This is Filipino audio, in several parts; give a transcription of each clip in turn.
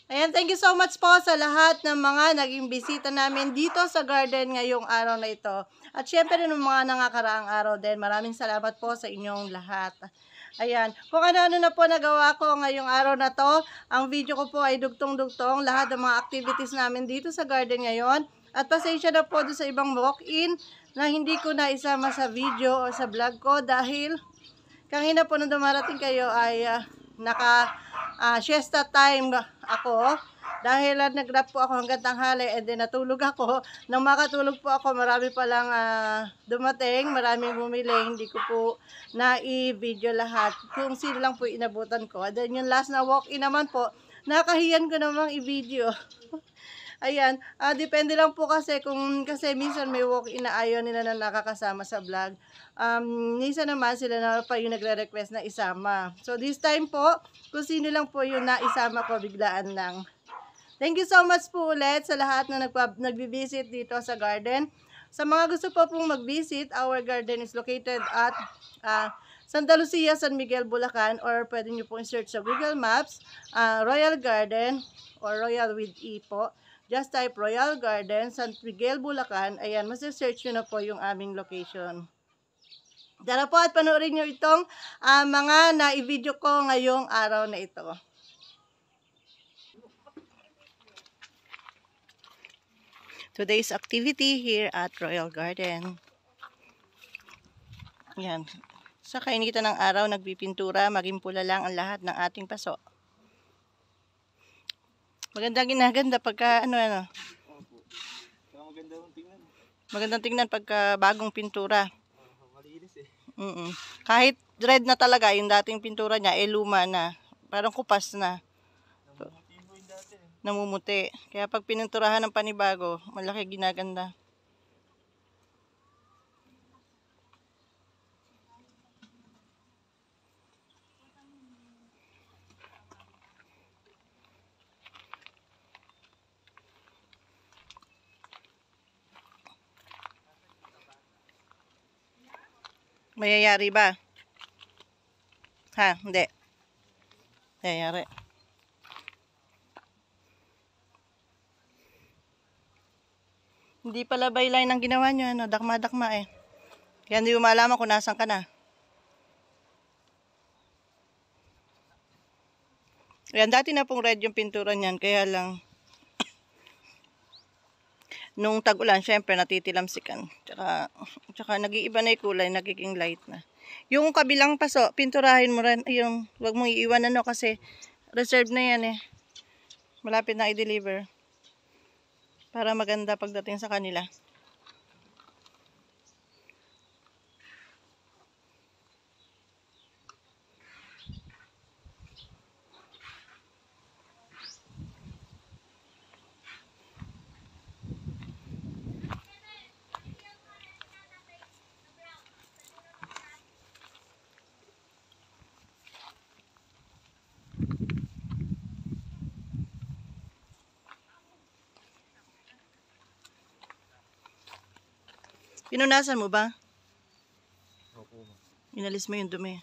Ayan, thank you so much po sa lahat ng mga naging bisita namin dito sa garden ngayong araw na ito. At syempre ng mga nakakaraang araw din, maraming salamat po sa inyong lahat. Ayan, kung ano-ano na po nagawa ko ngayong araw na to, ang video ko po ay dugtong-dugtong lahat ng mga activities namin dito sa garden ngayon. At pasensya na po doon sa ibang walk-in na hindi ko na isama sa video o sa vlog ko dahil kanina po nung dumarating kayo ay siesta time ako dahil nag-rap po ako hanggang tanghali and then natulog ako. Nang makatulog po ako, marami palang dumating, maraming bumili, hindi ko po na i-video lahat kung sino lang po inabutan ko. And then yung last na walk-in naman po, nakahiyan ko namang i-video. Ayan, depende lang po kasi kasi minsan may walk-in na ayaw nila na nakakasama sa vlog. Minsan naman sila na pa yung nagre-request na isama. So this time po, kung sino lang po yung naisama ko, biglaan lang. Thank you so much po ulit sa lahat na nagbi-visit dito sa garden. Sa mga gusto po pong mag-visit, our garden is located at Santa Lucia, San Miguel, Bulacan, or pwede nyo pong search sa Google Maps, Royal Garden or Royal with E po. Just type Royal Garden, San Miguel, Bulacan. Ayan, masi-search nyo na po yung aming location. Tara po at panoorin nyo itong mga na-video ko ngayong araw na ito. Today's activity here at Royal Garden. Yan. Sa kainitan ng araw, nagpipintura, maging pula lang ang lahat ng ating paso. Magandang ginaganda pagka ano. Magandang tingnan pagka bagong pintura. Malinis eh. Kahit red na talaga, yung dating pintura niya, luma na. Parang kupas na. Namumuti. Kaya pag pininturahan ng panibago, malaki ginaganda. Mayayari ba? Ha? Hindi. Mayayari. Hindi pala byline ang ginawa nyo, ano, dakma-dakma eh. Kaya hindi mo malaman kung nasan ka na. Yan, dati na pong red yung pintura niyan, kaya lang nung tag-ulan, syempre natitilamsikan. Tsaka nag-iiba na yung kulay, nagiging light na. Yung kabilang paso, pinturahin mo rin. Ayun, wag mong iiwan ano kasi reserve na yan eh. Malapit na i-deliver. Para maganda pagdating sa kanila. Pinunasan mo ba? Opo. Inalis mo yung dumi.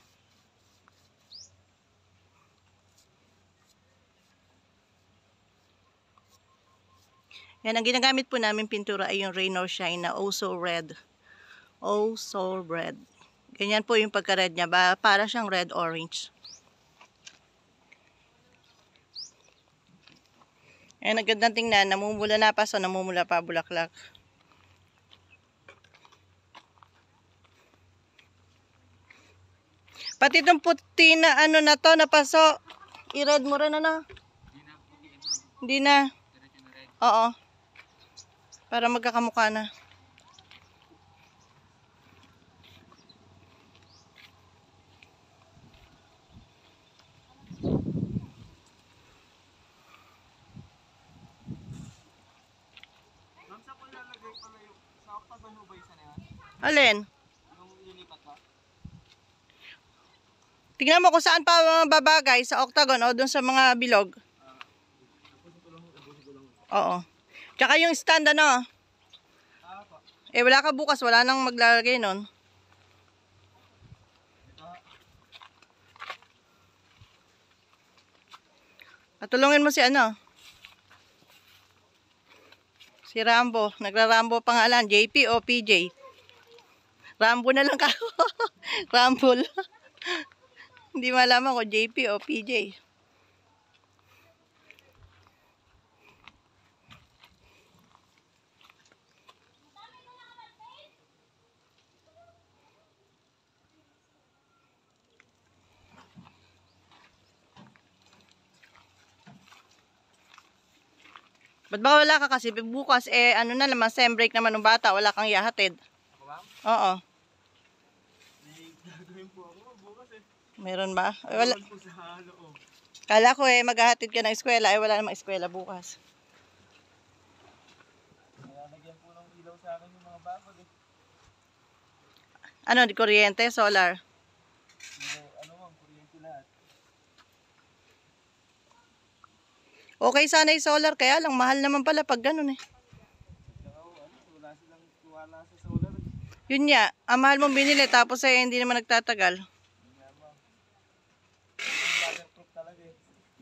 Yan, ang ginagamit po namin pintura ay yung Rain or Shine na Oh So Red. Oh So Red. Ganyan po yung pagka-red niya. Para siyang red-orange. Ayan, ang gandang tingnan. Namumula na paso, namumula pa bulaklak. Pati itong puti na ano na to, na paso. I-red mo rin ano? Hindi na. Oo. Para magkakamukha na. Ma'am, sa kung lalagay pala yung sa octagon mo ba isa na yan? Alin? Yung ilipat ka? Tingnan mo kung saan pa babagay, sa octagon o dun sa mga bilog. Oo. Tsaka yung stand ano. Eh wala ka bukas, wala nang maglalagay nun. Patulungin mo si ano. Si Rambo. Nagra-Rambo pangalan. JP o PJ? Rambo na lang ka. Rumble. Hindi malaman ko JP o PJ. Ba't ba wala ka kasi? Bukas, ano na naman, sem break naman ng bata. Wala kang ihahatid. Ako ma'am? Oo. May gagawin po ako bukas eh. Meron ba? Wala. Bawal po sa loob. Kala ko maghahatid ka ng eskwela. Wala namang eskwela bukas. Nilalagyan po ng ilaw sa akin yung mga bakod eh. Ano, di kuryente, solar. Ilaw, ano ma'am, kuryente lahat. Okay sana yung solar, kaya lang mahal naman pala pag ganun eh. Saka wala silang tuwala sa solar eh. Yun nga, ang mahal mong binili tapos hindi naman nagtatagal. Yun nga ma'am. Yung waterproof talaga eh.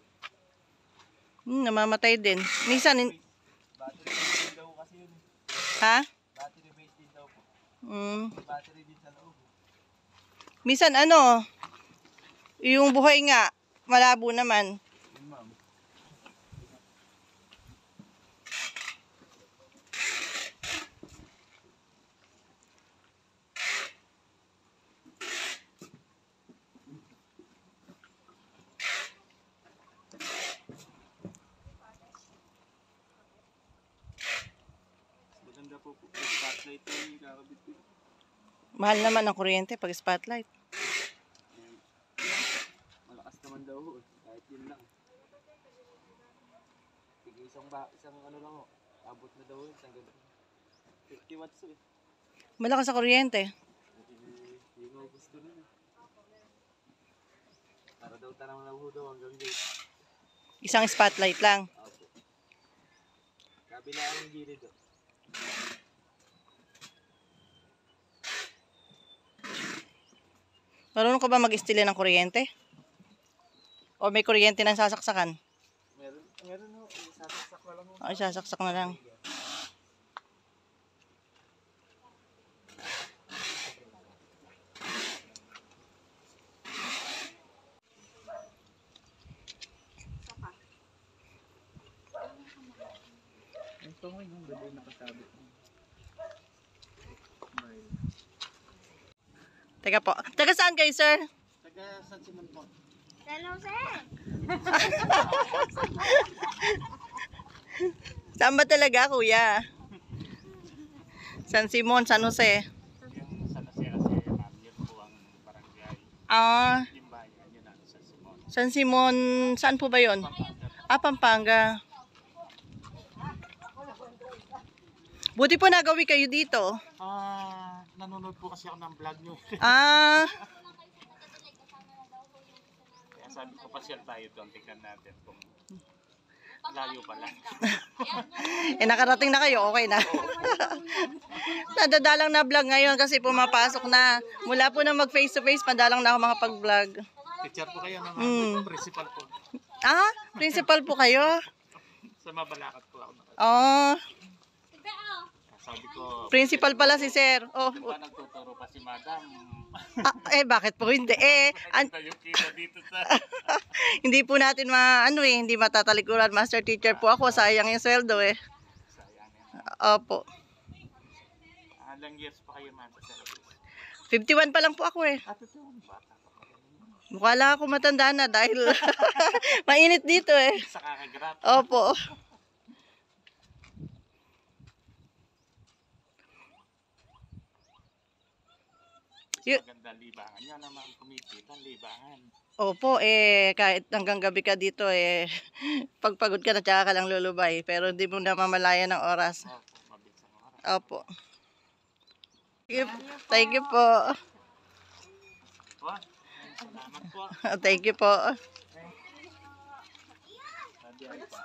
Namamatay din. Minsan, Battery based din daw kasi yun eh. ha? Battery based din daw po. Mm. Battery din sa loob. Minsan ano, yung buhay nga, malabo naman. Yun ma'am. Maganda po po. Spotlight na yung kakabit ko. Mahal naman ang kuryente pag spotlight. Malakas naman daw ho. Kahit yun lang. Sige, isang ano lang ho. Abot na daw yun. 50 watts ho eh. Malakas sa kuryente. Hindi ko gusto nun eh. Para daw tanang lang ho daw hanggang gate. Isang spotlight lang. Opo. Kabila ang gilid ho. Marunong ka ba mag-istili ng kuryente? O may kuryente na sasaksakan? Meron ho. Sasaksak na lang ho. Ay, sasaksak na lang. Ito nga yung ganda yung nakasabit mo. Teka po. Taga saan kayo, sir? Taga San Simon po. Hello, sir. Saan ba talaga, kuya? San Simon, San Jose. Yung San Jose kasi ma'am, yun po ang barangay. Ah, Yung bayan, yun ang San Simon. San Simon, saan po ba yun? Ah, Pampanga. Buti po nagawi kayo dito. Nanonood po kasi ako ng vlog nyo. Ah, Kaya sabi ko pasyal tayo doon, tingnan natin kung layo pala. nakarating na kayo, okay na. Nadadalang na vlog ngayon kasi pumapasok na. Mula po na mag face to face, madalang na ako mga pag-vlog. Teacher po kayo ng principal po. Ah, principal po kayo? Sa Mabalacat po ako. Oh, Sabi ko, principal pala si sir. Oh, ba nagtuturo pa si madam? bakit po hindi? Tayo kita dito sa... Hindi po natin hindi matatalikuran. Master teacher po ako, sayang yung sweldo eh. Sayang yan. Opo. Ilang years pa kayo man sa service? 51 pa lang po ako eh. Totoo, bata pa pala. Mukha lang ako matanda na dahil mainit dito eh. Sa kakagrap. Opo. Maganda libangan. Yan naman kumikita, libangan. Opo, kahit hanggang gabi ka dito pagpagod ka na tsaka ka lang lulubay. Pero hindi mo namamalayan ng oras. Opo, mabilis ang oras. Opo. Thank you po. Po, salamat po. Thank you po. Sabi ay po.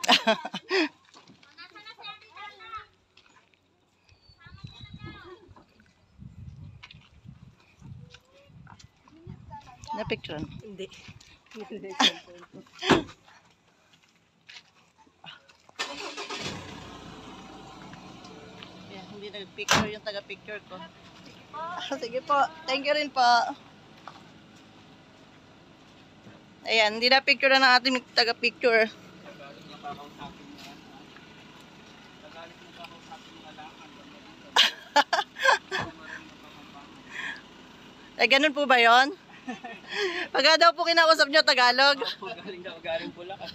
Na picture? Hindi. hindi nag-picture yung taga-picture ko. Sige po. Thank you rin po. Ayan, hindi na picture na ng ating taga-picture. Eh, ganun po ba yun? Pagka daw po kinausap nyo Tagalog. Galing pula ka.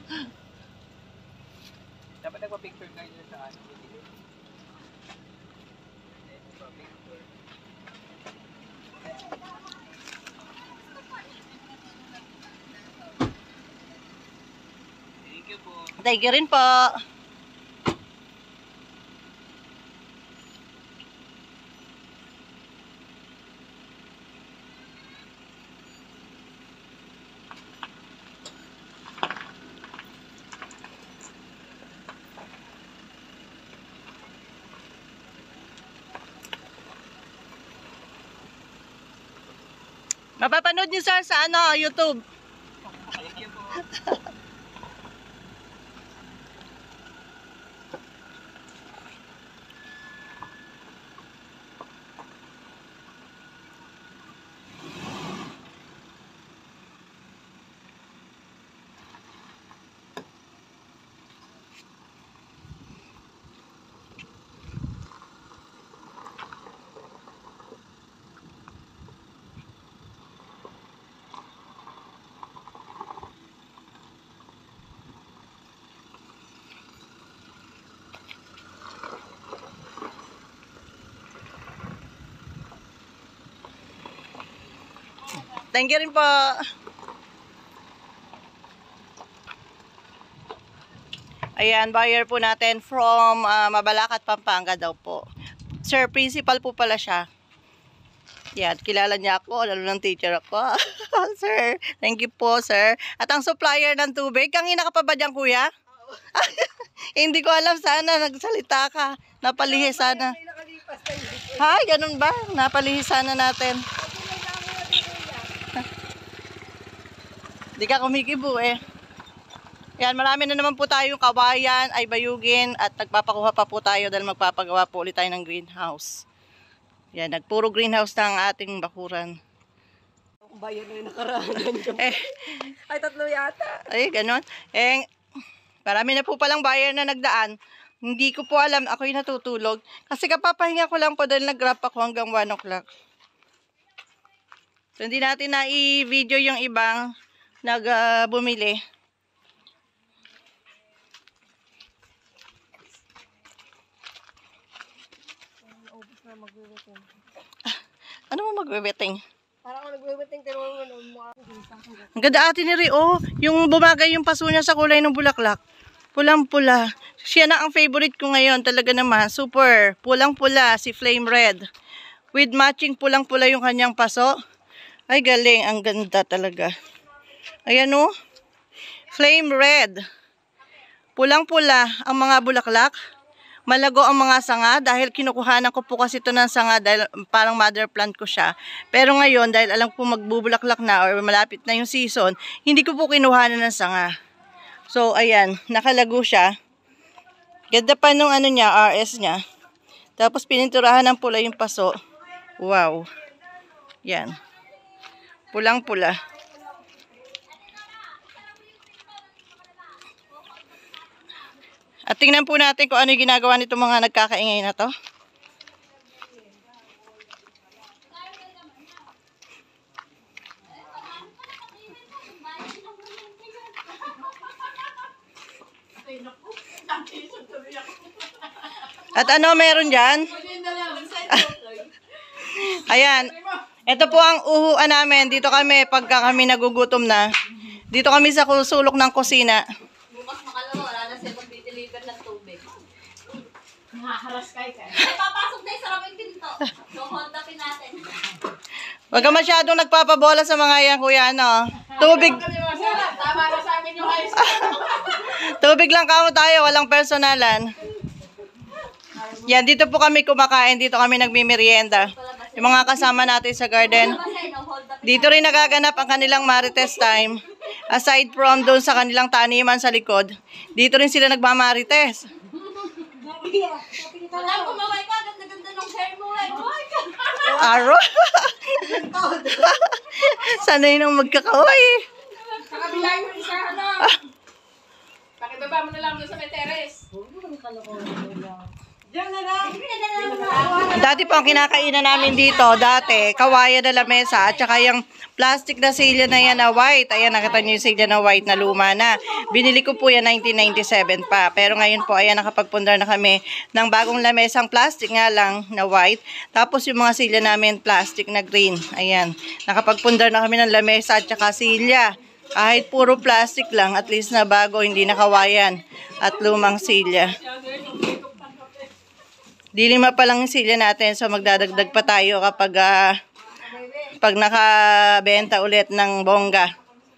Dapat nagpa-picture kayo sa ano. Thank you po. Thank you rin po. Mapapanood niyo sir sa ano, YouTube. Thank you po. Thank you rin po. Ayan, buyer po natin from Mabalacat, Pampanga daw po. Sir, principal po pala siya. Yan, kilala niya ako, lalo ng teacher ako. Sir, thank you po, sir. At ang supplier ng tubig, kangina ka pa ba dyan, kuya? Hindi ko alam, sana nagsalita ka. Napalihis sana. Hay, ganun ba? Napalihis sana natin. Di ka kumikibo eh. Yan, marami na naman po tayong kawayan, ay bayugin, at nagpapakuha pa po tayo dahil magpapagawa po ulit tayo ng greenhouse. Yan, nagpuro greenhouse na ang ating bakuran. Bayan na yung nakaraan. Ay, 3 yata. Ay, ganun. Eh, marami na po palang buyer na nagdaan. Hindi ko po alam, ako'y natutulog. Kasi kapapahinga ko lang po dahil nag-wrap ako hanggang 1 o'clock. So, hindi natin na i-video yung ibang bumili. Ano mo magbe-betting? Parang ako nagwe-waiting, tinulungan mo mga Ang ganda ate ni Rio, yung bumagay yung paso niya sa kulay ng bulaklak. Pulang-pula. Siya na ang favorite ko ngayon, talaga naman. Super. Pulang-pula, si Flame Red. With matching pulang-pula yung kanyang paso. Ay galing, ang ganda talaga. Ayan o. Flame Red. Pulang-pula ang mga bulaklak. Malago ang mga sanga dahil kinukuhanan ko po kasi ito ng sanga dahil parang mother plant ko siya. Pero ngayon dahil alam ko magbubulaklak na or malapit na yung season, hindi ko po kinuhanan ng sanga. So ayan, nakalago siya. Ganda pa nung ano niya, RS niya. Tapos pininturahan ng pula yung paso. Wow. Yan. Pulang-pula. At tingnan po natin kung ano yung ginagawa nito mga nagkakaingay na to. At ano meron dyan? Ayan. Ito po ang uhuan namin. Dito kami pagka kami nagugutom na. Dito kami sa sulok ng kusina. bukas makalawa, wala na siya mag-deliver ng tubig. Nakaharas kayo ka. Ay, papasok na yung saraming pinto. So, hold upin natin. Huwag ka masyadong nagpapabola sa mga yan, kuya, ano. Tubig. Tama na sa amin yung high school. Tubig lang kamo tayo, walang personalan. Yan, dito po kami kumakain, dito kami nagmimerienda. Yung mga kasama natin sa garden. Dito rin nagaganap ang kanilang marites time. Aside from doon sa kanilang taniman sa likod, dito rin sila nagmamarites. Madam, kumaway ka. Ganda-ganda ng hair mo. Aro? Sanay nang magkakaway. Sa kabila yung isa, ano? Pakibaba mo na lang doon sa may terrace. Dati po ang kinakainan namin dito, dati, kawayan na lamesa at saka yung plastic na silya na yan na white. Ayan, nakita niyo yung silya na white na luma na. Binili ko po yan 1997 pa. Pero ngayon po, ayan, nakapagpundar na kami ng bagong lamesang plastic nga lang na white. Tapos yung mga silya namin, plastic na green. Ayan, nakapagpundar na kami ng lamesa at saka silya. Kahit puro plastic lang, at least na bago, hindi nakawayan at lumang silya. Dilima pa lang yung silya natin, so magdadagdag pa tayo kapag pag nakabenta ulit ng bongga.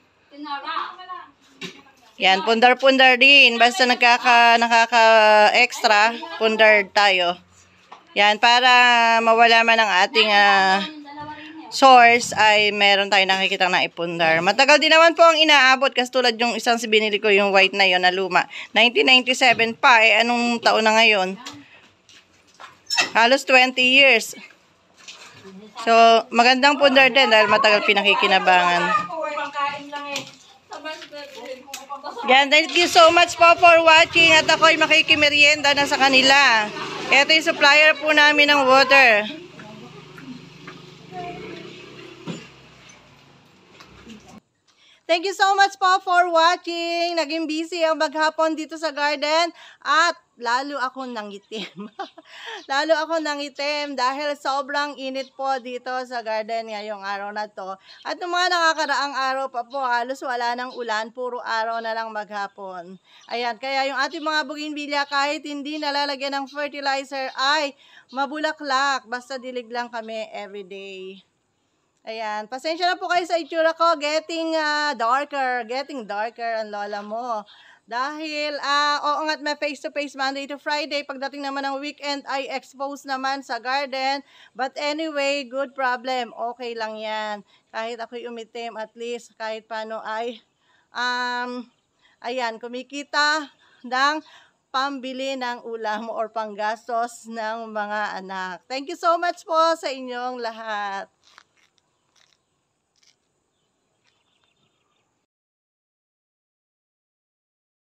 Yan, pundar-pundar din. Basta nakaka-extra, pundar tayo. Yan, para mawala man ang ating source, ay meron tayo nakikita na ipundar. Matagal din naman po ang inaabot, kasi tulad yung isang binili ko, yung white na yon na luma. 1997 pa, anong taon na ngayon? Halos 20 years. So, magandang pundar din dahil matagal pinakikinabangan. Yan, thank you so much po for watching at ako'y makikimerienda na sa kanila. Ito yung supplier po namin ng water. Thank you so much po for watching. Naging busy ang maghapon dito sa garden at lalo ako nangitim. Lalo ako nangitim dahil sobrang init po dito sa garden ngayong araw na to. At ng mga nakakaraang araw pa po, halos wala ng ulan, puro araw na lang maghapon. Ayan, kaya yung ating mga bougainvillea kahit hindi nalalagyan ng fertilizer ay mabulaklak. Basta dilig lang kami everyday. Ayan, pasensya na po kayo sa itsura ko, getting darker ang lola mo. Dahil, oo nga't may face-to-face Monday to Friday, pagdating naman ng weekend ay expose naman sa garden. But anyway, good problem, okay lang yan. Kahit ako'y umitim, at least kahit paano ay, ayan, kumikita ng pambili ng ulam or panggastos ng mga anak. Thank you so much po sa inyong lahat.